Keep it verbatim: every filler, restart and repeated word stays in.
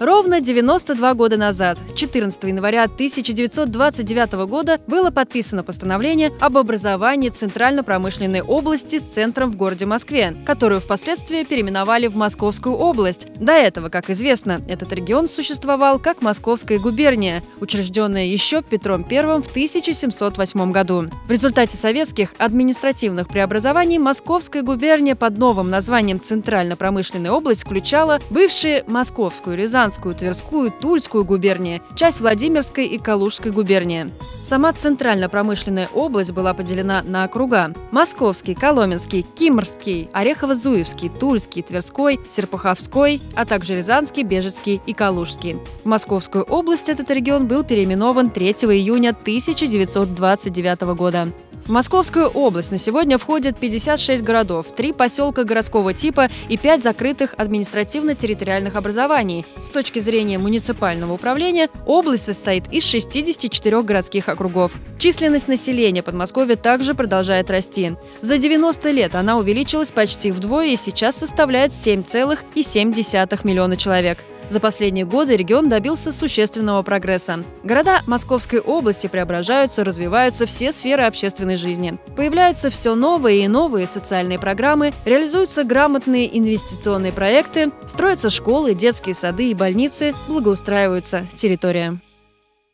Ровно девяносто два года назад, четырнадцатого января тысяча девятьсот двадцать девятого года, было подписано постановление об образовании Центрально-промышленной области с центром в городе Москве, которую впоследствии переименовали в Московскую область. До этого, как известно, этот регион существовал как Московская губерния, учрежденная еще Петром Первым в тысяча семьсот восьмом году. В результате советских административных преобразований Московская губерния под новым названием Центрально-промышленная область включала бывшие Московскую, Рязанскую, Тверскую, Тульскую губернии, часть Владимирской и Калужской губернии. Сама Центрально-промышленная область была поделена на округа: Московский, Коломенский, Кимрский, Орехово-Зуевский, Тульский, Тверской, Серпуховской, а также Рязанский, Бежецкий и Калужский. В Московскую область этот регион был переименован третьего июня тысяча девятьсот двадцать девятого года. В Московскую область на сегодня входят пятьдесят шесть городов, три поселка городского типа и пять закрытых административно-территориальных образований. С точки зрения муниципального управления область состоит из шестидесяти четырёх городских округов. Численность населения Подмосковья также продолжает расти. За девяносто лет она увеличилась почти вдвое и сейчас составляет семь целых семь десятых миллиона человек. За последние годы регион добился существенного прогресса. Города Московской области преображаются, развиваются все сферы общественной жизни. Появляются все новые и новые социальные программы, реализуются грамотные инвестиционные проекты, строятся школы, детские сады и больницы, благоустраивается территория.